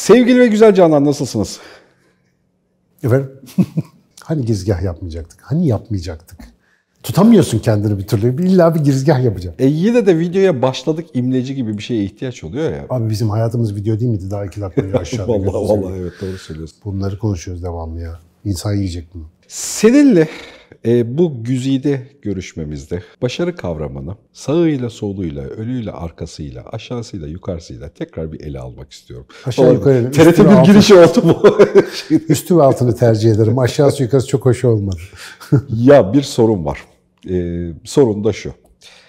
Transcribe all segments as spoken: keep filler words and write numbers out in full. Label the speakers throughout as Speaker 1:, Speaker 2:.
Speaker 1: Sevgili ve güzel Canan, nasılsınız?
Speaker 2: Efendim? Hani girizgah yapmayacaktık? Hani yapmayacaktık? Tutamıyorsun kendini bir türlü. İlla bir girizgah yapacağım.
Speaker 1: E yine de videoya başladık imleci gibi bir şeye ihtiyaç oluyor ya.
Speaker 2: Abi bizim hayatımız video değil miydi? Daha iki dakika aşağıda.
Speaker 1: Vallahi vallahi evet, doğru söylüyorsun.
Speaker 2: Bunları konuşuyoruz devamlı ya. İnsan yiyecek bunu.
Speaker 1: Seninle e, bu güzide görüşmemizde başarı kavramını sağıyla soluyla, önüyle arkasıyla, aşağısıyla yukarısıyla tekrar bir ele almak istiyorum.
Speaker 2: Aşağı yukarı.
Speaker 1: T R T bir girişi oldu mu?
Speaker 2: Üstü ve altını tercih ederim. Aşağısı yukarısı çok hoş olmadı.
Speaker 1: Ya bir sorun var. E, sorun da şu.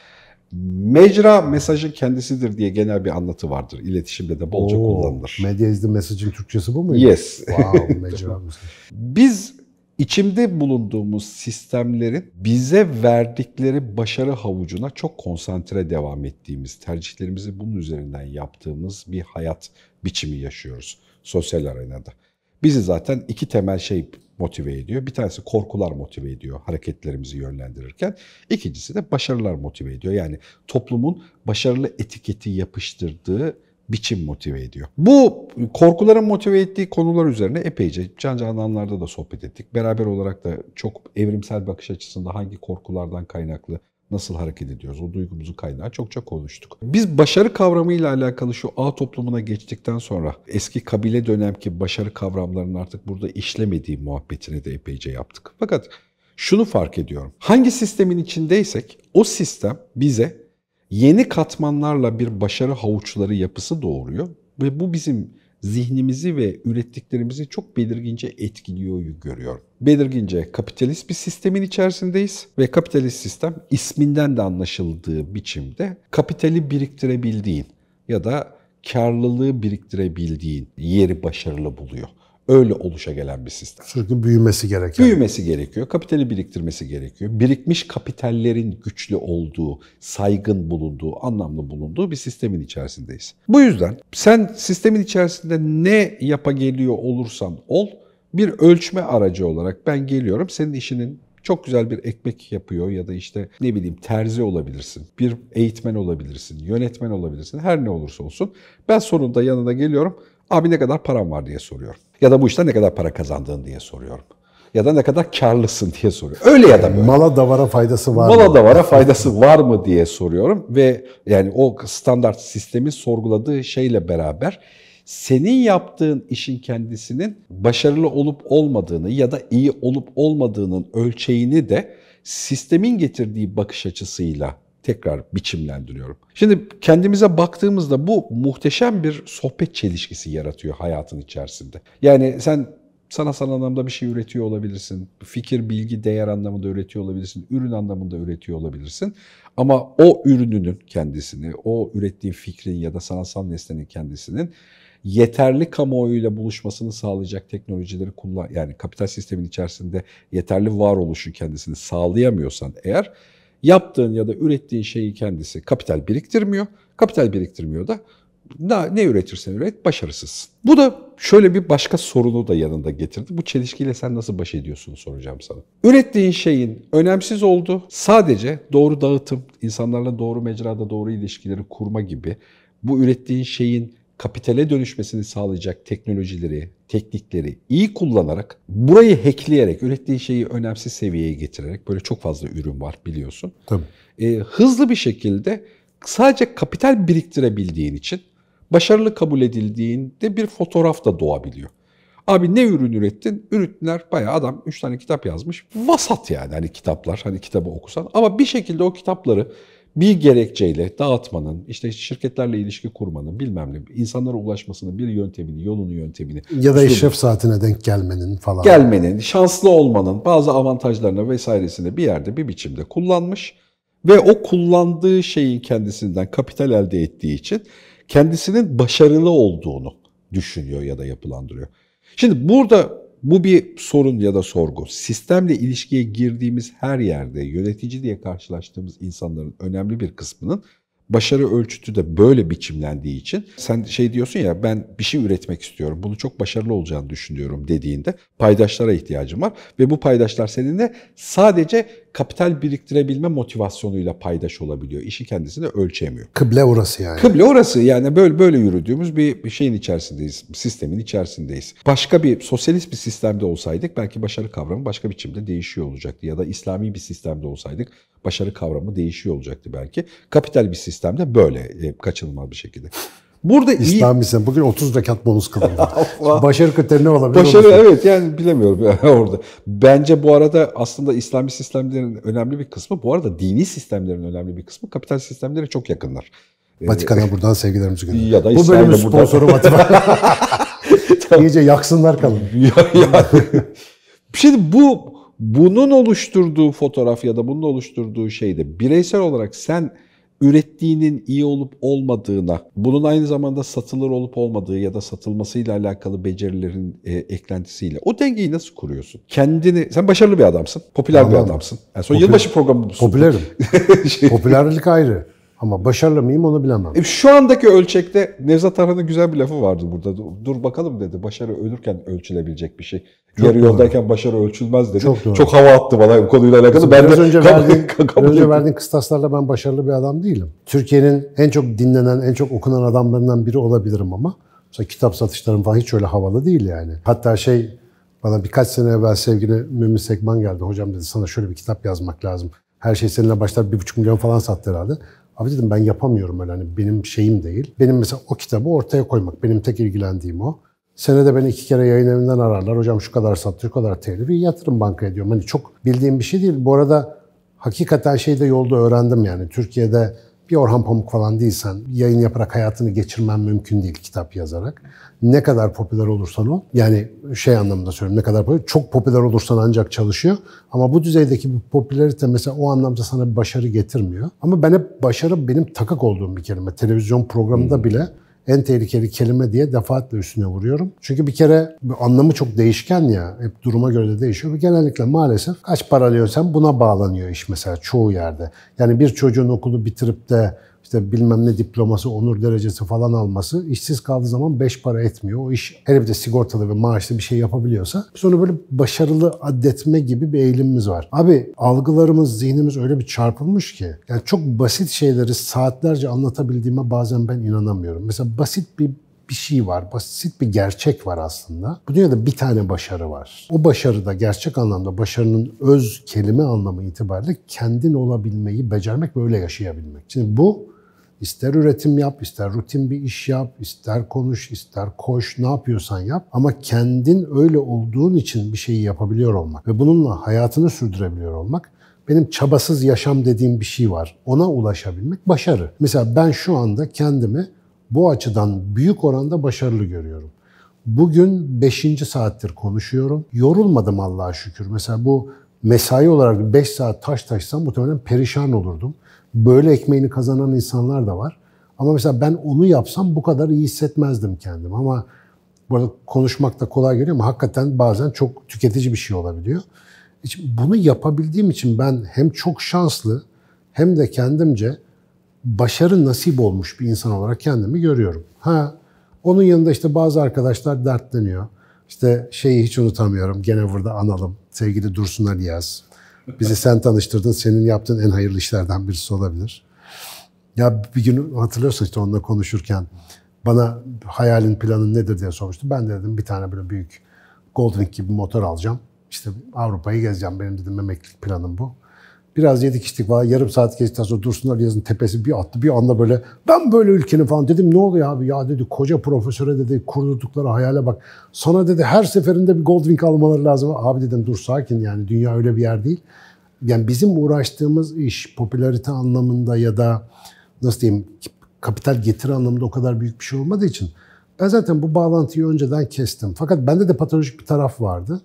Speaker 1: Mecra mesajın kendisidir diye genel bir anlatı vardır. İletişimde de bolca
Speaker 2: Oo,
Speaker 1: kullanılır.
Speaker 2: Media is the message'in Türkçesi bu mu?
Speaker 1: Yes.
Speaker 2: Wow, mecra mesaj.
Speaker 1: Biz içimde bulunduğumuz sistemlerin bize verdikleri başarı havucuna çok konsantre devam ettiğimiz, tercihlerimizi bunun üzerinden yaptığımız bir hayat biçimi yaşıyoruz sosyal arenada. Bizi zaten iki temel şey motive ediyor. Bir tanesi korkular motive ediyor hareketlerimizi yönlendirirken. İkincisi de başarılar motive ediyor. Yani toplumun başarılı etiketi yapıştırdığı biçim motive ediyor. Bu korkuların motive ettiği konular üzerine epeyce Can Cananlar'da da sohbet ettik. Beraber olarak da çok evrimsel bakış açısında hangi korkulardan kaynaklı nasıl hareket ediyoruz, o duygumuzun kaynağı çok çok konuştuk. Biz başarı kavramıyla alakalı şu ağ toplumuna geçtikten sonra eski kabile dönemki başarı kavramlarının artık burada işlemediği muhabbetini de epeyce yaptık. Fakat şunu fark ediyorum. Hangi sistemin içindeysek o sistem bize yeni katmanlarla bir başarı havuçları yapısı doğuruyor ve bu bizim zihnimizi ve ürettiklerimizi çok belirgince etkiliyor görüyorum. Belirgince kapitalist bir sistemin içerisindeyiz ve kapitalist sistem isminden de anlaşıldığı biçimde kapitali biriktirebildiğin ya da karlılığı biriktirebildiğin yeri başarılı buluyor. Öyle oluşa gelen bir sistem.
Speaker 2: Sürekli büyümesi gerekiyor.
Speaker 1: Büyümesi gerekiyor, kapitali biriktirmesi gerekiyor. Birikmiş kapitallerin güçlü olduğu, saygın bulunduğu, anlamlı bulunduğu bir sistemin içerisindeyiz. Bu yüzden sen sistemin içerisinde ne yapa geliyor olursan ol, bir ölçme aracı olarak ben geliyorum. Senin işinin çok güzel bir ekmek yapıyor ya da işte ne bileyim terzi olabilirsin, bir eğitmen olabilirsin, yönetmen olabilirsin, her ne olursa olsun. Ben sonunda yanına geliyorum. Abi ne kadar param var diye soruyorum. Ya da bu işten ne kadar para kazandığın diye soruyorum. Ya da ne kadar karlısın diye soruyorum. Öyle ya da böyle.
Speaker 2: Mala davara faydası var
Speaker 1: Mala
Speaker 2: mı?
Speaker 1: davara faydası var mı diye soruyorum. Ve yani o standart sistemin sorguladığı şeyle beraber senin yaptığın işin kendisinin başarılı olup olmadığını ya da iyi olup olmadığının ölçeğini de sistemin getirdiği bakış açısıyla tekrar biçimlendiriyorum. Şimdi kendimize baktığımızda bu muhteşem bir sohbet çelişkisi yaratıyor hayatın içerisinde. Yani sen sanatsal anlamda bir şey üretiyor olabilirsin. Fikir, bilgi, değer anlamında üretiyor olabilirsin. Ürün anlamında üretiyor olabilirsin. Ama o ürününün kendisini, o ürettiğin fikrin ya da sanatsal nesnenin kendisinin yeterli kamuoyuyla buluşmasını sağlayacak teknolojileri kullan, yani kapital sistemin içerisinde yeterli varoluşun kendisini sağlayamıyorsan eğer, yaptığın ya da ürettiğin şeyi kendisi kapital biriktirmiyor. Kapital biriktirmiyor da ne, ne üretirsen üret başarısızsın. Bu da şöyle bir başka sorunu da yanında getirdi. Bu çelişkiyle sen nasıl baş ediyorsun soracağım sana. Ürettiğin şeyin önemsiz olduğu, sadece doğru dağıtım, insanlarla doğru mecrada doğru ilişkileri kurma gibi bu ürettiğin şeyin kapitale dönüşmesini sağlayacak teknolojileri, teknikleri iyi kullanarak, burayı hackleyerek, ürettiğin şeyi önemsiz seviyeye getirerek, böyle çok fazla ürün var biliyorsun.
Speaker 2: Tabii.
Speaker 1: E, hızlı bir şekilde sadece kapital biriktirebildiğin için başarılı kabul edildiğinde bir fotoğraf da doğabiliyor. Abi ne ürün ürettin? Ürünler bayağı adam üç tane kitap yazmış. Vasat yani hani kitaplar, hani kitabı okusan. Ama bir şekilde o kitapları bir gerekçeyle dağıtmanın, işte şirketlerle ilişki kurmanın, bilmem ne, insanlara ulaşmasının bir yöntemini, yolunu, yöntemini.
Speaker 2: Ya da işref saatine denk gelmenin falan.
Speaker 1: Gelmenin, şanslı olmanın bazı avantajlarına vesairesine bir yerde, bir biçimde kullanmış. Ve o kullandığı şeyin kendisinden kapital elde ettiği için kendisinin başarılı olduğunu düşünüyor ya da yapılandırıyor. Şimdi burada bu bir sorun ya da sorgu. Sistemle ilişkiye girdiğimiz her yerde yönetici diye karşılaştığımız insanların önemli bir kısmının başarı ölçütü de böyle biçimlendiği için sen şey diyorsun ya, ben bir şey üretmek istiyorum, bunu çok başarılı olacağını düşünüyorum dediğinde paydaşlara ihtiyacım var ve bu paydaşlar seninle sadece kapital biriktirebilme motivasyonuyla paydaş olabiliyor. İşi kendisini ölçemiyor.
Speaker 2: Kıble orası yani.
Speaker 1: Kıble orası yani böyle böyle yürüdüğümüz bir şeyin içerisindeyiz, sistemin içerisindeyiz. Başka bir sosyalist bir sistemde olsaydık belki başarı kavramı başka biçimde değişiyor olacaktı. Ya da İslami bir sistemde olsaydık başarı kavramı değişiyor olacaktı belki. Kapital bir sistemde böyle kaçınılmaz bir şekilde. Burada
Speaker 2: İslami sistem. Bugün otuz rekat bonus kılındı. Başarı kriteri ne olabilir?
Speaker 1: Başarı evet yani bilemiyorum yani orada. Bence bu arada aslında İslami sistemlerin önemli bir kısmı, bu arada dini sistemlerin önemli bir kısmı kapital sistemlere çok yakınlar.
Speaker 2: Vatikan'a buradan sevgilerimizi gönderiyoruz.
Speaker 1: Ya da
Speaker 2: bu bölümün sponsoru Vatikan. İyice yaksınlar kalın.
Speaker 1: ya, ya. Şimdi bu bunun oluşturduğu fotoğraf ya da bunun oluşturduğu şeyde bireysel olarak sen ürettiğinin iyi olup olmadığına, bunun aynı zamanda satılır olup olmadığı ya da satılmasıyla alakalı becerilerin e, eklentisiyle o dengeyi nasıl kuruyorsun? Kendini, sen başarılı bir adamsın, popüler Anladım. bir adamsın. Yani son Popüler, yılbaşı programı bu.
Speaker 2: Popülerim. şey. Popülerlik ayrı. Ama başarılı mıyım onu bilemem.
Speaker 1: E şu andaki ölçekte Nevzat Tarhan'ın güzel bir lafı vardı burada. Dur bakalım dedi. Başarı ölürken ölçülebilecek bir şey. Çok Yarı doğru. yoldayken başarı ölçülmez dedi. Çok, Çok hava attı bana bu konuyla alakalı. Ben
Speaker 2: biraz
Speaker 1: de
Speaker 2: önce verdiğin, önce verdiğin kıstaslarla ben başarılı bir adam değilim. Türkiye'nin en çok dinlenen, en çok okunan adamlarından biri olabilirim ama mesela kitap satışlarım falan hiç öyle havalı değil yani. Hatta şey bana birkaç sene evvel sevgili Mümin Sekman geldi. Hocam dedi sana şöyle bir kitap yazmak lazım. Her şey seninle başlar bir buçuk milyon falan sattı herhalde. Abi dedim ben yapamıyorum öyle hani benim şeyim değil. Benim mesela o kitabı ortaya koymak. Benim tek ilgilendiğim o. Senede beni iki kere yayın evinden ararlar. Hocam şu kadar sattı, şu kadar telifi yatırım bankaya diyorum. Hani çok bildiğim bir şey değil. Bu arada hakikaten şeyi de yolda öğrendim yani. Türkiye'de bir Orhan Pamuk falan değilsen yayın yaparak hayatını geçirmen mümkün değil kitap yazarak. Ne kadar popüler olursan ol, yani şey anlamında söylüyorum, ne kadar popüler, çok popüler olursan ancak çalışıyor. Ama bu düzeydeki bir popülarite mesela o anlamda sana bir başarı getirmiyor. Ama ben hep başarı benim takık olduğum bir kelime. Televizyon programında hmm. bile en tehlikeli kelime diye defaatle üstüne vuruyorum. Çünkü bir kere anlamı çok değişken ya, hep duruma göre de değişiyor. Ve genellikle maalesef kaç para alıyorsan buna bağlanıyor iş mesela çoğu yerde. Yani bir çocuğun okulu bitirip de işte bilmem ne diploması, onur derecesi falan alması işsiz kaldığı zaman beş para etmiyor. O iş hele bir de sigortalı ve maaşlı bir şey yapabiliyorsa sonra böyle başarılı addetme gibi bir eğilimimiz var. Abi algılarımız, zihnimiz öyle bir çarpılmış ki yani çok basit şeyleri saatlerce anlatabildiğime bazen ben inanamıyorum. Mesela basit bir bir şey var, basit bir gerçek var aslında. Bu dünyada bir tane başarı var. O başarıda gerçek anlamda başarının öz kelime anlamı itibariyle kendin olabilmeyi becermek ve öyle yaşayabilmek. Şimdi bu İster üretim yap, ister rutin bir iş yap, ister konuş, ister koş, ne yapıyorsan yap. Ama kendin öyle olduğun için bir şeyi yapabiliyor olmak ve bununla hayatını sürdürebiliyor olmak, benim çabasız yaşam dediğim bir şey var. Ona ulaşabilmek başarı. Mesela ben şu anda kendimi bu açıdan büyük oranda başarılı görüyorum. Bugün beşinci saattir konuşuyorum. Yorulmadım Allah'a şükür. Mesela bu mesai olarak beş saat taş taşsam muhtemelen perişan olurdum. Böyle ekmeğini kazanan insanlar da var. Ama mesela ben onu yapsam bu kadar iyi hissetmezdim kendimi. Ama bu arada konuşmak da kolay geliyor ama hakikaten bazen çok tüketici bir şey olabiliyor. Bunu yapabildiğim için ben hem çok şanslı hem de kendimce başarı nasip olmuş bir insan olarak kendimi görüyorum. Ha, onun yanında işte bazı arkadaşlar dertleniyor. İşte şeyi hiç unutamıyorum. Gene burada analım. Sevgili Dursun Aliyaz. Bizi sen tanıştırdın. Senin yaptığın en hayırlı işlerden birisi olabilir. Ya bir gün hatırlıyorsun işte onunla konuşurken bana hayalin planın nedir diye sormuştu. Ben de dedim bir tane böyle büyük Goldwing gibi motor alacağım. İşte Avrupa'yı gezeceğim. Benim dedim emeklilik planım bu. Biraz yedik içtik falan. Yarım saat geçtikten sonra Dursun Aliyaz'ın tepesi bir attı. Bir anda böyle ben böyle ülkenin falan dedim ne oluyor abi ya dedi koca profesöre dedi kurdukları hayale bak. Sana dedi her seferinde bir Goldwing almaları lazım. Abi dedim dur sakin yani dünya öyle bir yer değil. Yani bizim uğraştığımız iş popülarite anlamında ya da nasıl diyeyim kapital getiri anlamında o kadar büyük bir şey olmadığı için ben zaten bu bağlantıyı önceden kestim. Fakat bende de patolojik bir taraf vardı.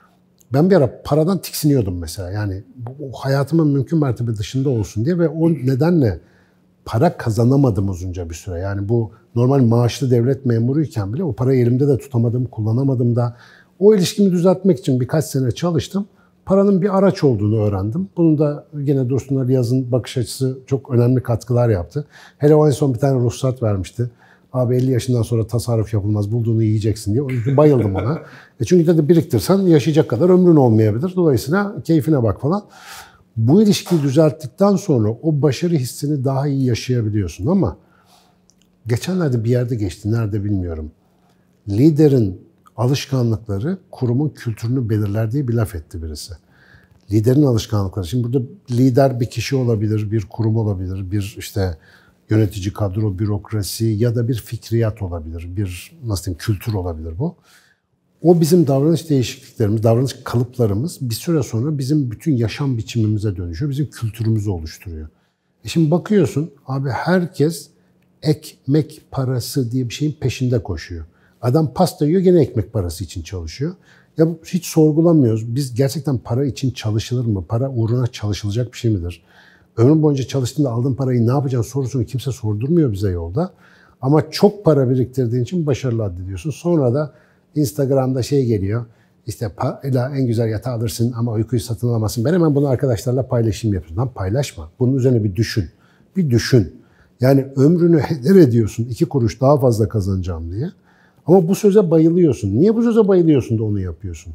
Speaker 2: Ben bir ara paradan tiksiniyordum mesela. Yani bu hayatımın mümkün mertebe dışında olsun diye ve o nedenle para kazanamadım uzunca bir süre. Yani bu normal maaşlı devlet memuruyken bile o parayı elimde de tutamadım, kullanamadım da. O ilişkimi düzeltmek için birkaç sene çalıştım. Paranın bir araç olduğunu öğrendim. Bunun da yine Dursun Aliyaz'ın bakış açısı çok önemli katkılar yaptı. Hele o en son bir tane ruhsat vermişti. Abi elli yaşından sonra tasarruf yapılmaz, bulduğunu yiyeceksin diye. Bayıldım ona. E çünkü dedi biriktirsen yaşayacak kadar ömrün olmayabilir. Dolayısıyla keyfine bak falan. Bu ilişkiyi düzelttikten sonra o başarı hissini daha iyi yaşayabiliyorsun ama geçenlerde bir yerde geçti, nerede bilmiyorum. Liderin alışkanlıkları kurumun kültürünü belirler diye bir laf etti birisi. Liderin alışkanlıkları. Şimdi burada lider bir kişi olabilir, bir kurum olabilir, bir işte yönetici kadro, bürokrasi ya da bir fikriyat olabilir, bir nasıl diyeyim kültür olabilir bu. O bizim davranış değişikliklerimiz, davranış kalıplarımız bir süre sonra bizim bütün yaşam biçimimize dönüşüyor, bizim kültürümüzü oluşturuyor. E şimdi bakıyorsun abi herkes ekmek parası diye bir şeyin peşinde koşuyor. Adam pasta yiyor gene ekmek parası için çalışıyor. Ya hiç sorgulamıyoruz. Biz gerçekten para için çalışılır mı? Para uğruna çalışılacak bir şey midir? Ömrün boyunca çalıştığında aldığın parayı ne yapacaksın sorusunu kimse sordurmuyor bize yolda. Ama çok para biriktirdiğin için başarılı addediyorsun. Sonra da Instagram'da şey geliyor. İşte parayla en güzel yatağı alırsın ama uykuyu satın alamazsın. Ben hemen bunu arkadaşlarla paylaşayım yapıyorum. Lan paylaşma. Bunun üzerine bir düşün. Bir düşün. Yani ömrünü heder ediyorsun. iki kuruş daha fazla kazanacağım diye. Ama bu söze bayılıyorsun. Niye bu söze bayılıyorsun da onu yapıyorsun?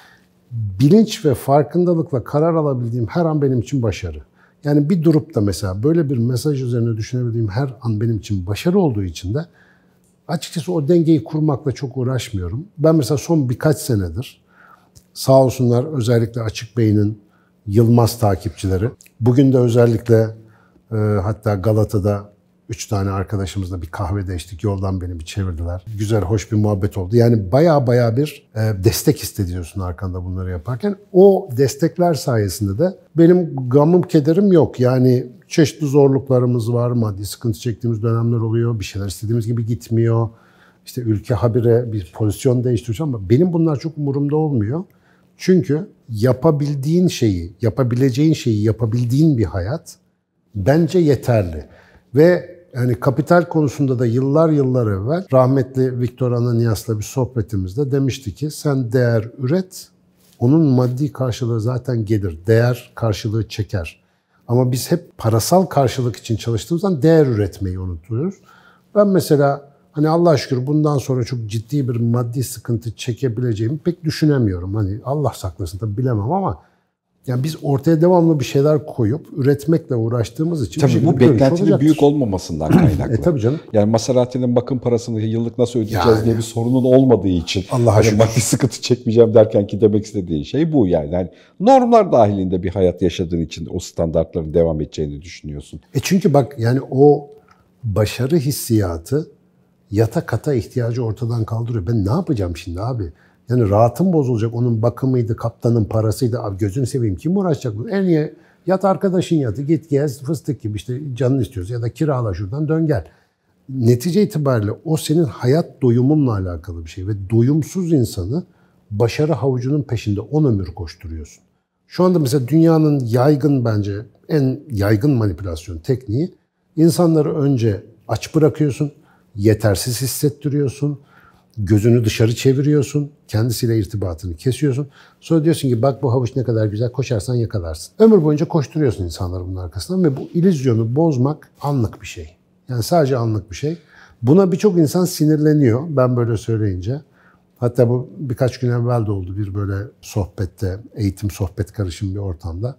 Speaker 2: Bilinç ve farkındalıkla karar alabildiğim her an benim için başarı. Yani bir durup da mesela böyle bir mesaj üzerine düşünebildiğim her an benim için başarı olduğu için de açıkçası o dengeyi kurmakla çok uğraşmıyorum. Ben mesela son birkaç senedir sağ olsunlar özellikle Açık Bey'in Yılmaz takipçileri. Bugün de özellikle e, hatta Galata'da üç tane arkadaşımızla bir kahvede içtik. Yoldan beni bir çevirdiler. Güzel, hoş bir muhabbet oldu. Yani baya baya bir e, destek hissediyorsun arkanda bunları yaparken. O destekler sayesinde de benim gamım, kederim yok. Yani çeşitli zorluklarımız var. Maddi sıkıntı çektiğimiz dönemler oluyor. Bir şeyler istediğimiz gibi gitmiyor. İşte ülke habire bir pozisyon değiştiriyor ama benim bunlar çok umurumda olmuyor. Çünkü yapabildiğin şeyi, yapabileceğin şeyi yapabildiğin bir hayat bence yeterli. Ve yani kapital konusunda da yıllar yıllar evvel rahmetli Viktor Ananias'la bir sohbetimizde demişti ki sen değer üret, onun maddi karşılığı zaten gelir. Değer karşılığı çeker. Ama biz hep parasal karşılık için çalıştığımızdan değer üretmeyi unutuyoruz. Ben mesela hani Allah'a şükür bundan sonra çok ciddi bir maddi sıkıntı çekebileceğimi pek düşünemiyorum. Hani Allah saklasın tabii bilemem ama yani biz ortaya devamlı bir şeyler koyup üretmekle uğraştığımız için...
Speaker 1: Tabii bu beklentinin büyük olmamasından kaynaklı.
Speaker 2: e tabii canım.
Speaker 1: Yani Maserati'nin bakım parasını yıllık nasıl ödeyeceğiz yani diye bir sorunun olmadığı için...
Speaker 2: Allah'a
Speaker 1: hani
Speaker 2: şükür.
Speaker 1: maddi sıkıntı çekmeyeceğim derken ki demek istediği şey bu yani. yani. Normlar dahilinde bir hayat yaşadığın için o standartların devam edeceğini düşünüyorsun.
Speaker 2: E çünkü bak yani o başarı hissiyatı yata kata ihtiyacı ortadan kaldırıyor. Ben ne yapacağım şimdi abi? Yani rahatım bozulacak. Onun bakımıydı, kaptanın parasıydı. Abi gözünü seveyim kim uğraşacak bu? En iyi yat arkadaşın yatı, git gez fıstık gibi işte canını istiyorsa ya da kirala şuradan dön gel. Netice itibariyle o senin hayat doyumunla alakalı bir şey ve doyumsuz insanı başarı havucunun peşinde on ömür koşturuyorsun. Şu anda mesela dünyanın yaygın bence en yaygın manipülasyon tekniği insanları önce aç bırakıyorsun, yetersiz hissettiriyorsun, gözünü dışarı çeviriyorsun, kendisiyle irtibatını kesiyorsun. Sonra diyorsun ki bak bu havuç ne kadar güzel, koşarsan yakalarsın. Ömür boyunca koşturuyorsun insanları bunun arkasından ve bu illüzyonu bozmak anlık bir şey. Yani sadece anlık bir şey. Buna birçok insan sinirleniyor ben böyle söyleyince. Hatta bu birkaç gün evvel de oldu bir böyle sohbette, eğitim sohbet karışım bir ortamda.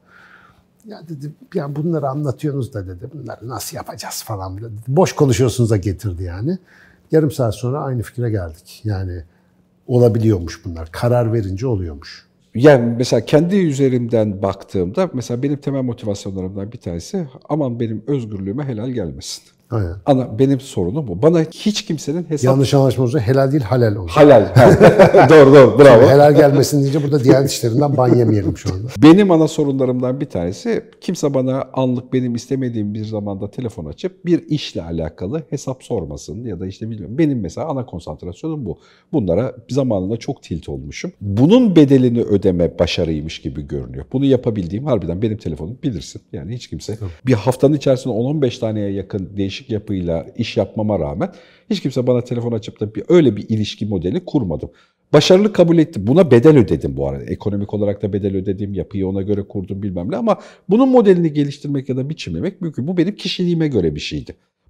Speaker 2: Ya dedi, ya bunları anlatıyorsunuz da dedi, bunları nasıl yapacağız falan dedi. Boş konuşuyorsunuz da getirdi yani. Yarım saat sonra aynı fikre geldik. Yani olabiliyormuş bunlar. Karar verince oluyormuş.
Speaker 1: Yani mesela kendi üzerimden baktığımda mesela benim temel motivasyonlarımdan bir tanesi aman benim özgürlüğüme helal gelmesin.
Speaker 2: Aynen.
Speaker 1: Ana benim sorunum bu. Bana hiç kimsenin hesap...
Speaker 2: Yanlış anlaşma olacak. Helal değil, halal olacak.
Speaker 1: Halal. doğru doğru. Bravo.
Speaker 2: Şimdi helal gelmesin deyince burada Diyanet İşleri'nden ban yemeyelim şu anda.
Speaker 1: Benim ana sorunlarımdan bir tanesi kimse bana anlık benim istemediğim bir zamanda telefon açıp bir işle alakalı hesap sormasın ya da işte bilmiyorum. Benim mesela ana konsantrasyonum bu. Bunlara zamanında çok tilt olmuşum. Bunun bedelini ödeme başarıymış gibi görünüyor. Bunu yapabildiğim harbiden benim telefonum bilirsin. Yani hiç kimse Tabii. bir haftanın içerisinde on on beş taneye yakın değişik yapıyla iş yapmama rağmen hiç kimse bana telefon açıp da bir, öyle bir ilişki modeli kurmadım. Başarılı kabul ettim. Buna bedel ödedim bu arada. Ekonomik olarak da bedel ödedim. Yapıyı ona göre kurdum bilmem ne ama bunun modelini geliştirmek ya da biçimlemek mümkün. Bu benim kişiliğime göre bir şeydi.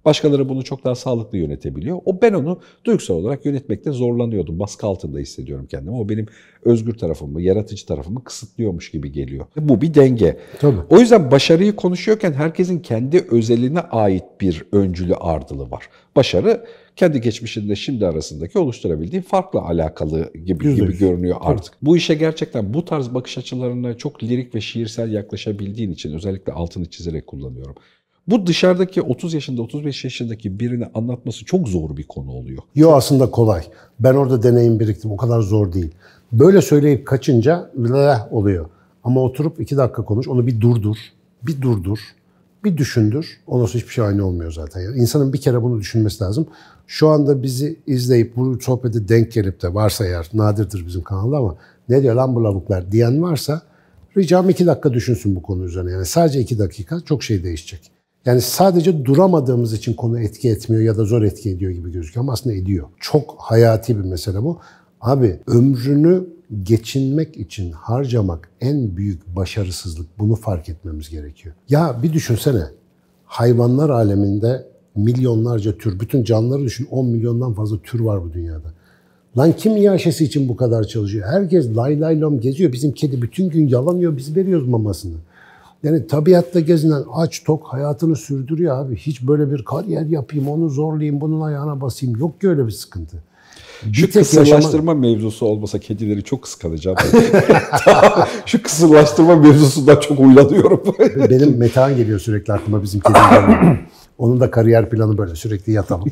Speaker 1: Başkaları bunu çok daha sağlıklı yönetebiliyor. O ben onu duygusal olarak yönetmekte zorlanıyordum. Baskı altında hissediyorum kendimi. O benim özgür tarafımı, yaratıcı tarafımı kısıtlıyormuş gibi geliyor. Bu bir denge.
Speaker 2: Tabii.
Speaker 1: O yüzden başarıyı konuşuyorken herkesin kendi özeline ait bir öncülü ardılı var. Başarı kendi geçmişinde şimdi arasındaki oluşturabildiği farkla alakalı gibi
Speaker 2: Yüzde
Speaker 1: gibi
Speaker 2: yüz.
Speaker 1: görünüyor artık. Tabii. Bu işe gerçekten bu tarz bakış açılarına çok lirik ve şiirsel yaklaşabildiğin için özellikle altını çizerek kullanıyorum. Bu dışarıdaki otuz yaşında, otuz beş yaşındaki birini anlatması çok zor bir konu oluyor.
Speaker 2: Yo, aslında kolay. Ben orada deneyim biriktim. O kadar zor değil. Böyle söyleyip kaçınca leh oluyor. Ama oturup iki dakika konuş, onu bir durdur, bir durdur, bir düşündür. Ondan sonra hiçbir şey aynı olmuyor zaten. Yani insanın bir kere bunu düşünmesi lazım. Şu anda bizi izleyip bu sohbete denk gelip de varsa eğer, nadirdir bizim kanalda ama ne diyor lan bu lavuklar diyen varsa ricam iki dakika düşünsün bu konu üzerine. Yani sadece iki dakika çok şey değişecek. Yani sadece duramadığımız için konu etki etmiyor ya da zor etki ediyor gibi gözüküyor ama aslında ediyor. Çok hayati bir mesele bu. Abi ömrünü geçinmek için harcamak en büyük başarısızlık. Bunu fark etmemiz gerekiyor. Ya bir düşünsene. Hayvanlar aleminde milyonlarca tür, bütün canlıları düşün, on milyondan fazla tür var bu dünyada. Lan kim iaşesi için bu kadar çalışıyor? Herkes lay lay lom geziyor. Bizim kedi bütün gün yalanıyor, biz veriyoruz mamasını. Yani tabiatta gezinen aç tok hayatını sürdürüyor abi. Hiç böyle bir kariyer yapayım, onu zorlayayım, bunun ayağına basayım. Yok ki öyle bir sıkıntı.
Speaker 1: Şu kısırlaştırma yaşama... mevzusu olmasa kedileri çok kıskanacağım. Şu kısırlaştırma mevzusundan çok uylanıyorum.
Speaker 2: Benim Metehan geliyor sürekli aklıma, bizim kediler. Onun da kariyer planı böyle, sürekli yatalım.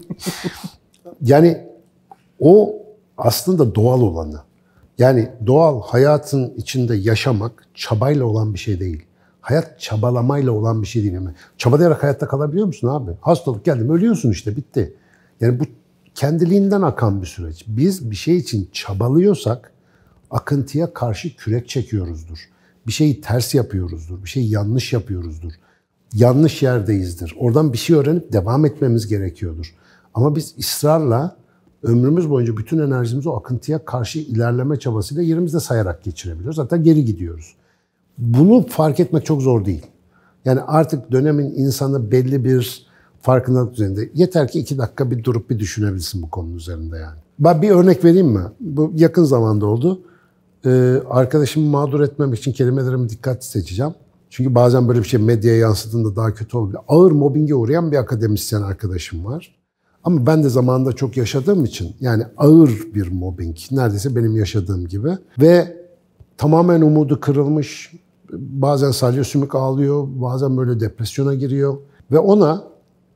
Speaker 2: Yani o aslında doğal olanı. Yani doğal hayatın içinde yaşamak çabayla olan bir şey değil. Hayat çabalamayla olan bir şey değil. Yani çabalayarak hayatta kalabiliyor musun abi? Hastalık geldi mi ölüyorsun işte, bitti. Yani bu kendiliğinden akan bir süreç. Biz bir şey için çabalıyorsak akıntıya karşı kürek çekiyoruzdur. Bir şeyi ters yapıyoruzdur. Bir şeyi yanlış yapıyoruzdur. Yanlış yerdeyizdir. Oradan bir şey öğrenip devam etmemiz gerekiyordur. Ama biz ısrarla ömrümüz boyunca bütün enerjimizi o akıntıya karşı ilerleme çabasıyla yerimizde sayarak geçirebiliyoruz. Hatta geri gidiyoruz. Bunu fark etmek çok zor değil. Yani artık dönemin insanı belli bir farkındalık üzerinde. Yeter ki iki dakika bir durup bir düşünebilsin bu konunun üzerinde yani. Ben bir örnek vereyim mi? Bu yakın zamanda oldu. Ee, arkadaşımı mağdur etmemek için kelimelerimi dikkatli seçeceğim. Çünkü bazen böyle bir şey medyaya yansıdığında daha kötü olabilir. Ağır mobbinge uğrayan bir akademisyen arkadaşım var. Ama ben de zamanında çok yaşadığım için, yani ağır bir mobbing, neredeyse benim yaşadığım gibi. Ve tamamen umudu kırılmış, bazen salya sümük ağlıyor, bazen böyle depresyona giriyor. Ve ona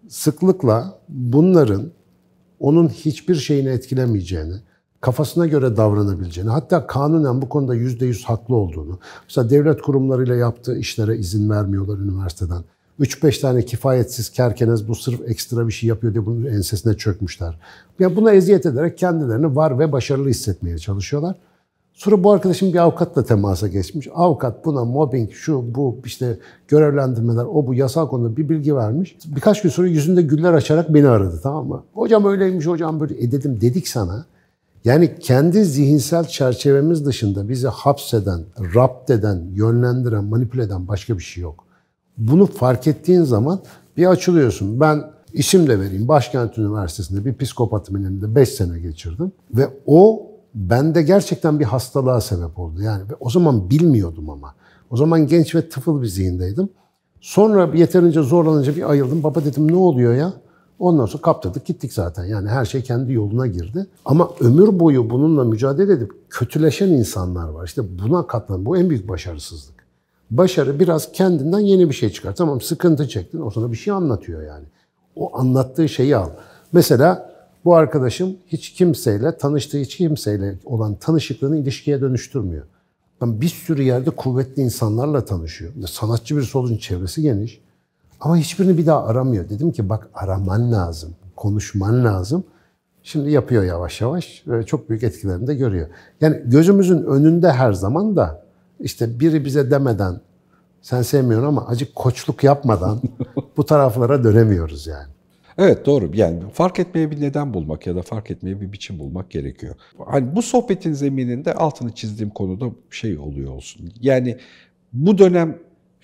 Speaker 2: sıklıkla bunların onun hiçbir şeyini etkilemeyeceğini, kafasına göre davranabileceğini, hatta kanunen bu konuda yüzde yüz haklı olduğunu, mesela devlet kurumlarıyla yaptığı işlere izin vermiyorlar üniversiteden. üç beş tane kifayetsiz kerkenez bu sırf ekstra bir şey yapıyor diye bunun ensesine çökmüşler. Yani buna eziyet ederek kendilerini var ve başarılı hissetmeye çalışıyorlar. Sonra bu arkadaşım bir avukatla temasa geçmiş. Avukat buna mobbing, şu bu işte görevlendirmeler, o bu yasal konuda bir bilgi vermiş. Birkaç gün sonra yüzünde güller açarak beni aradı, tamam mı? Hocam öyleymiş, hocam böyle. E dedim, dedik sana. Yani kendi zihinsel çerçevemiz dışında bizi hapseden, rapt eden, yönlendiren, manipüle eden başka bir şey yok. Bunu fark ettiğin zaman bir açılıyorsun. Ben isim de vereyim. Başkent Üniversitesi'nde bir psikopatımın elinde beş sene geçirdim. Ve o bende gerçekten bir hastalığa sebep oldu. Yani o zaman bilmiyordum ama. O zaman genç ve tıfıl bir zihindeydim. Sonra yeterince zorlanınca bir ayıldım. Baba dedim, ne oluyor ya? Ondan sonra kaptırdık gittik zaten. Yani her şey kendi yoluna girdi. Ama ömür boyu bununla mücadele edip kötüleşen insanlar var. İşte buna katlan. Bu en büyük başarısızlık. Başarı biraz kendinden yeni bir şey çıkar. Tamam, sıkıntı çektin. O sana bir şey anlatıyor yani. O anlattığı şeyi al. Mesela bu arkadaşım hiç kimseyle, tanıştığı hiç kimseyle olan tanışıklığını ilişkiye dönüştürmüyor. Ben bir sürü yerde kuvvetli insanlarla tanışıyor. Sanatçı birisi olunca çevresi geniş. Ama hiçbirini bir daha aramıyor. Dedim ki bak, araman lazım, konuşman lazım. Şimdi yapıyor yavaş yavaş ve çok büyük etkilerini de görüyor. Yani gözümüzün önünde her zaman da işte biri bize demeden, sen sevmiyorsun ama acık koçluk yapmadan bu taraflara dönemiyoruz yani.
Speaker 1: Evet, doğru. Yani fark etmeye bir neden bulmak ya da fark etmeye bir biçim bulmak gerekiyor. Hani bu sohbetin zemininde altını çizdiğim konuda şey oluyor olsun. Yani bu dönem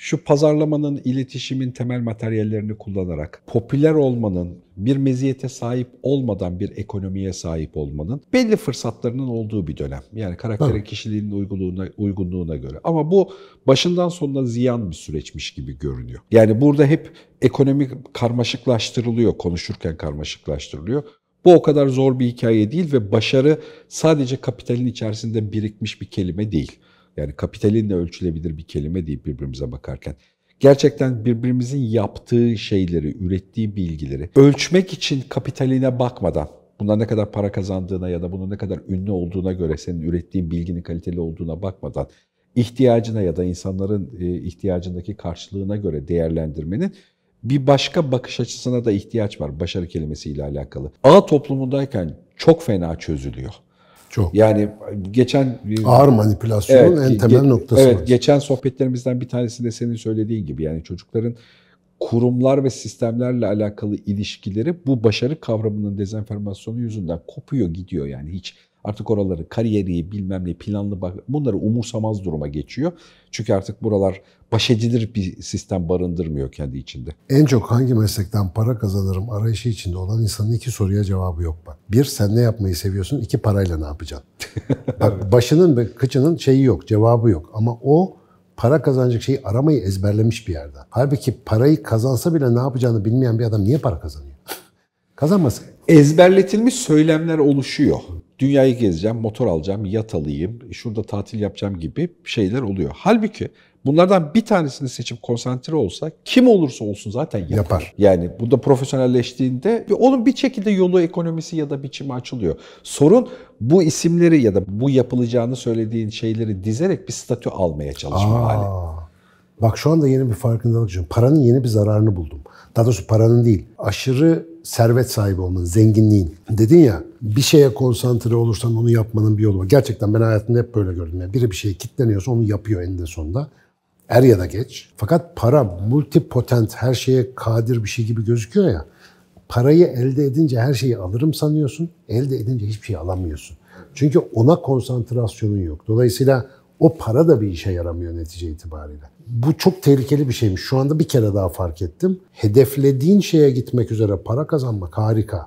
Speaker 1: şu pazarlamanın, iletişimin temel materyallerini kullanarak, popüler olmanın, bir meziyete sahip olmadan bir ekonomiye sahip olmanın belli fırsatlarının olduğu bir dönem. Yani karakterin, evet, kişiliğinin uygunluğuna, uygunluğuna göre. Ama bu başından sonuna ziyan bir süreçmiş gibi görünüyor. Yani burada hep ekonomi karmaşıklaştırılıyor, konuşurken karmaşıklaştırılıyor. Bu o kadar zor bir hikaye değil ve başarı sadece kapitalin içerisinde birikmiş bir kelime değil. Yani kapitalinle ölçülebilir bir kelime değil birbirimize bakarken. Gerçekten birbirimizin yaptığı şeyleri, ürettiği bilgileri ölçmek için kapitaline bakmadan, bundan ne kadar para kazandığına ya da bunun ne kadar ünlü olduğuna göre senin ürettiğin bilginin kaliteli olduğuna bakmadan, ihtiyacına ya da insanların ihtiyacındaki karşılığına göre değerlendirmenin bir başka bakış açısına da ihtiyaç var başarı kelimesiyle alakalı. Ağ toplumundayken çok fena çözülüyor.
Speaker 2: Çok.
Speaker 1: Yani geçen...
Speaker 2: Ağır manipülasyonun evet, en temel ge- noktası
Speaker 1: evet,
Speaker 2: var.
Speaker 1: Geçen sohbetlerimizden bir tanesi de senin söylediğin gibi, yani çocukların kurumlar ve sistemlerle alakalı ilişkileri bu başarı kavramının dezenformasyonu yüzünden kopuyor gidiyor yani hiç. Artık oraları kariyeri bilmem ne planlı bak bunları umursamaz duruma geçiyor. Çünkü artık buralar baş edilir bir sistem barındırmıyor kendi içinde.
Speaker 2: En çok hangi meslekten para kazanırım arayışı içinde olan insanın iki soruya cevabı yok bak. Bir, sen ne yapmayı seviyorsun? İki, parayla ne yapacaksın? Bak, başının ve kıçının şeyi yok, cevabı yok. Ama o para kazanacak şeyi aramayı ezberlemiş bir yerden. Halbuki parayı kazansa bile ne yapacağını bilmeyen bir adam niye para kazanıyor? Kazanmasın.
Speaker 1: Ezberletilmiş söylemler oluşuyor. Dünyayı gezeceğim, motor alacağım, yat alayım, şurada tatil yapacağım gibi şeyler oluyor. Halbuki bunlardan bir tanesini seçip konsantre olsa kim olursa olsun zaten yapar. yapar. Yani bu da profesyonelleştiğinde onun bir şekilde yolu, ekonomisi ya da biçimi açılıyor. Sorun bu isimleri ya da bu yapılacağını söylediğin şeyleri dizerek bir statü almaya çalışma Aa, hali.
Speaker 2: Bak şu anda yeni bir farkındalık yaşıyorum. Paranın yeni bir zararını buldum. Daha doğrusu paranın değil, aşırı servet sahibi olmanın, zenginliğin. Dedin ya, bir şeye konsantre olursan onu yapmanın bir yolu var. Gerçekten ben hayatımda hep böyle gördüm. Yani biri bir şeye kilitleniyorsa onu yapıyor eninde sonunda. Er ya da geç. Fakat para multipotent, her şeye kadir bir şey gibi gözüküyor ya. Parayı elde edince her şeyi alırım sanıyorsun. Elde edince hiçbir şey alamıyorsun. Çünkü ona konsantrasyonun yok. Dolayısıyla o para da bir işe yaramıyor netice itibariyle. Bu çok tehlikeli bir şeymiş. Şu anda bir kere daha fark ettim. Hedeflediğin şeye gitmek üzere para kazanmak harika.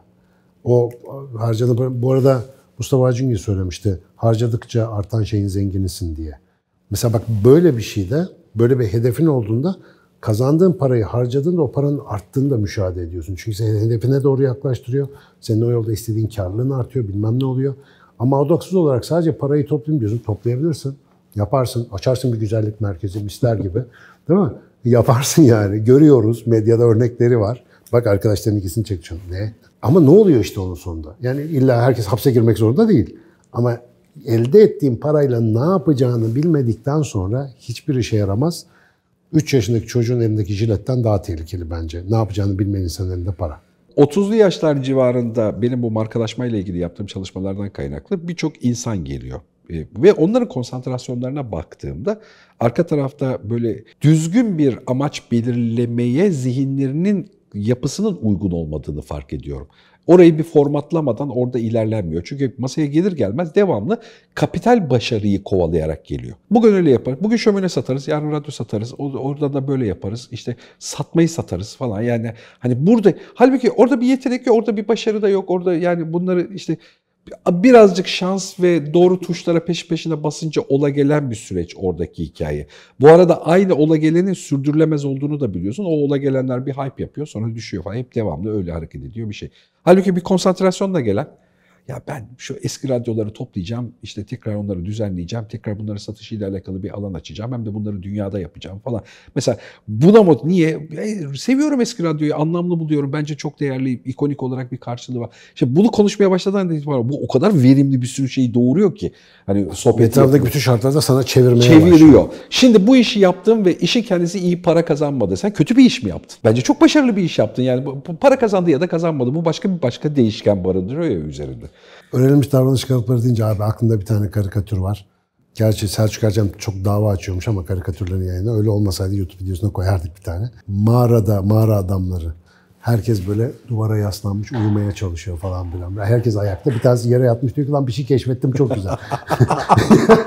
Speaker 2: O harcanı, bu arada Mustafa Acungil söylemişti. Harcadıkça artan şeyin zenginisin diye. Mesela bak böyle bir şeyde, böyle bir hedefin olduğunda kazandığın parayı harcadığında o paranın arttığını da müşahede ediyorsun. Çünkü seni hedefine doğru yaklaştırıyor. Senin o yolda istediğin karlılığın artıyor, bilmem ne oluyor. Ama odaksız olarak sadece parayı toplayayım diyorsun, toplayabilirsin. Yaparsın, açarsın bir güzellik merkezi, misler gibi. Değil mi? Yaparsın yani. Görüyoruz, medyada örnekleri var. Bak arkadaşların ikisini çekeceğim. Ne? Ama ne oluyor işte onun sonunda? Yani illa herkes hapse girmek zorunda değil. Ama elde ettiğin parayla ne yapacağını bilmedikten sonra hiçbir işe yaramaz. üç yaşındaki çocuğun elindeki jiletten daha tehlikeli bence. Ne yapacağını bilmeyen insanın elinde para.
Speaker 1: otuzlu yaşlar civarında benim bu markalaşmayla ilgili yaptığım çalışmalardan kaynaklı birçok insan geliyor. Ve onların konsantrasyonlarına baktığımda arka tarafta böyle düzgün bir amaç belirlemeye zihinlerinin yapısının uygun olmadığını fark ediyorum. Orayı bir formatlamadan orada ilerlenmiyor. Çünkü masaya gelir gelmez devamlı kapital başarıyı kovalayarak geliyor. Bugün öyle yaparız. Bugün şömine satarız, yarın radyo satarız. Orada da böyle yaparız. İşte satmayı satarız falan. Yani hani burada halbuki orada bir yetenek yok, orada bir başarı da yok. Orada yani bunları işte birazcık şans ve doğru tuşlara peş peşine basınca ola gelen bir süreç oradaki hikaye. Bu arada aynı ola gelenin sürdürülemez olduğunu da biliyorsun. O ola gelenler bir hype yapıyor, sonra düşüyor falan. Hep devamlı öyle hareket ediyor bir şey. Halbuki bir konsantrasyonla gelen, ya ben şu eski radyoları toplayacağım, işte tekrar onları düzenleyeceğim, tekrar bunları satışıyla alakalı bir alan açacağım, hem de bunları dünyada yapacağım falan. Mesela buna mı, niye? E, seviyorum eski radyoyu, anlamlı buluyorum, bence çok değerli, ikonik olarak bir karşılığı var. İşte bunu konuşmaya başladığında itibaren bu o kadar verimli bir sürü şeyi doğuruyor ki. Hani sohbet
Speaker 2: etrafındaki bütün şartlarda sana çevirmeye
Speaker 1: çeviriyor.
Speaker 2: başlıyor.
Speaker 1: Şimdi bu işi yaptın ve işin kendisi iyi para kazanmadı. Sen kötü bir iş mi yaptın? Bence çok başarılı bir iş yaptın. Yani bu para kazandı ya da kazanmadı. Bu başka bir başka değişken barındırıyor ya üzerinde.
Speaker 2: Öğrenilmiş davranış kalıpları deyince abi aklımda bir tane karikatür var. Gerçi Selçuk Ercan çok dava açıyormuş ama karikatürlerin yayına. Öyle olmasaydı YouTube videosuna koyardık bir tane. Mağarada, mağara adamları. Herkes böyle duvara yaslanmış, uyumaya çalışıyor falan filan. Herkes ayakta. Bir tanesi yere yatmış, diyor ki lan bir şey keşfettim, çok güzel.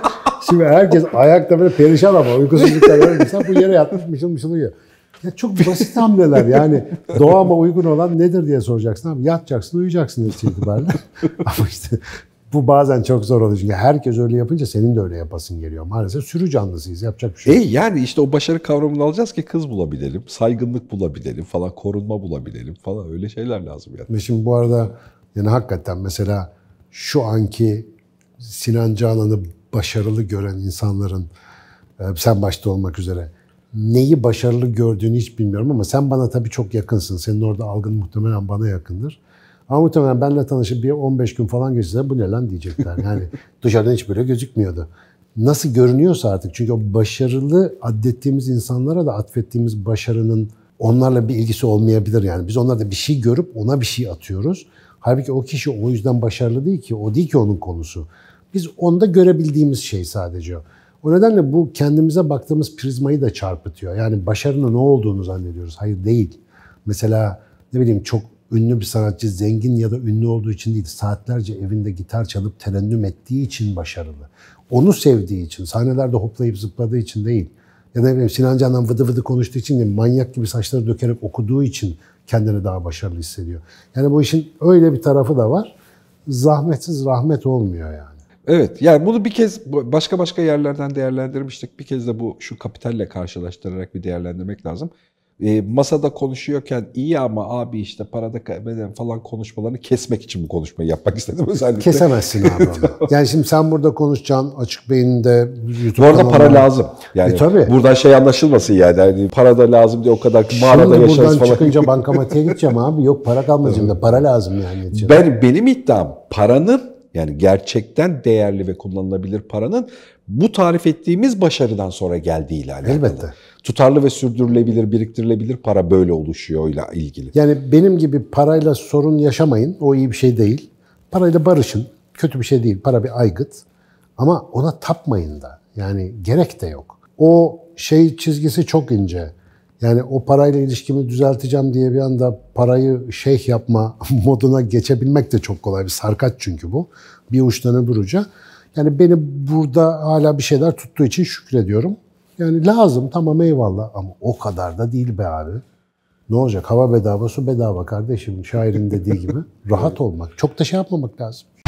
Speaker 2: Şimdi herkes ayakta böyle perişan ama uykusuzluktan ölmüşsen bu yere yatmış mışıl mışıl uyuyor. Ya çok basit hamleler yani doğama uygun olan nedir diye soracaksın abi. Yatacaksın, uyuyacaksın netice itibariyle. Ama işte bu bazen çok zor oluyor. Çünkü herkes öyle yapınca senin de öyle yapasın geliyor. Maalesef sürü canlısıyız. Yapacak bir şey yok.
Speaker 1: E yani işte o başarı kavramını alacağız ki kız bulabilelim, saygınlık bulabilelim falan, korunma bulabilelim falan öyle şeyler lazım yani.
Speaker 2: Ve şimdi bu arada yani hakikaten mesela şu anki Sinan Canan'ı başarılı gören insanların sen başta olmak üzere neyi başarılı gördüğünü hiç bilmiyorum ama sen bana tabii çok yakınsın. Senin orada algın muhtemelen bana yakındır. Ama muhtemelen benimle tanışıp bir on beş gün falan geçse bu ne lan diyecekler. Yani dışarıdan hiç böyle gözükmüyordu. Nasıl görünüyorsa artık çünkü o başarılı adettiğimiz insanlara da atfettiğimiz başarının onlarla bir ilgisi olmayabilir. Yani biz onlarda bir şey görüp ona bir şey atıyoruz. Halbuki o kişi o yüzden başarılı değil ki. O değil ki onun konusu. Biz onda görebildiğimiz şey sadece o. O nedenle bu kendimize baktığımız prizmayı da çarpıtıyor. Yani başarının ne olduğunu zannediyoruz. Hayır değil. Mesela ne bileyim çok ünlü bir sanatçı zengin ya da ünlü olduğu için değil. Saatlerce evinde gitar çalıp terennüm ettiği için başarılı. Onu sevdiği için, sahnelerde hoplayıp zıpladığı için değil. Ya da ne bileyim Sinan Canan vıdı vıdı konuştuğu için değil. Manyak gibi saçları dökerek okuduğu için kendini daha başarılı hissediyor. Yani bu işin öyle bir tarafı da var. Zahmetsiz rahmet olmuyor yani.
Speaker 1: Evet yani bunu bir kez başka başka yerlerden değerlendirmiştik. Bir kez de bu şu kapitalle karşılaştırarak bir değerlendirmek lazım. E, masada konuşuyorken iyi ama abi işte parada kaybeden falan konuşmalarını kesmek için bu konuşmayı yapmak istedim özellikle.
Speaker 2: Kesemezsin abi onu. Yani şimdi sen burada konuşacaksın açık beyinde YouTube
Speaker 1: Bu arada
Speaker 2: kanalında.
Speaker 1: para lazım. Yani
Speaker 2: e, tabii.
Speaker 1: buradan şey anlaşılmasın yani. yani para da lazım diye o kadar mağarada
Speaker 2: Şimdi
Speaker 1: yaşarız
Speaker 2: buradan
Speaker 1: falan.
Speaker 2: çıkınca bankamatiğe gideceğim abi. Yok para kalmayacağım da para lazım yani.
Speaker 1: Ben, benim iddiam paranın yani gerçekten değerli ve kullanılabilir paranın bu tarif ettiğimiz başarıdan sonra geldiğiyle alakalı.
Speaker 2: Elbette.
Speaker 1: Tutarlı ve sürdürülebilir, biriktirilebilir para böyle oluşuyor ile ilgili.
Speaker 2: Yani benim gibi parayla sorun yaşamayın. O iyi bir şey değil. Parayla barışın. Kötü bir şey değil. Para bir aygıt. Ama ona tapmayın da. Yani gerek de yok. O şey çizgisi çok ince. Yani o parayla ilişkimi düzelteceğim diye bir anda parayı şeyh yapma moduna geçebilmek de çok kolay. Bir sarkaç çünkü bu. Bir uçtan öbür uca. Yani beni burada hala bir şeyler tuttuğu için şükrediyorum. Yani lazım tamam eyvallah ama o kadar da değil be abi. Ne olacak? Hava bedava, su bedava kardeşim. Şairin dediği gibi. Rahat olmak. Çok da şey yapmamak lazım.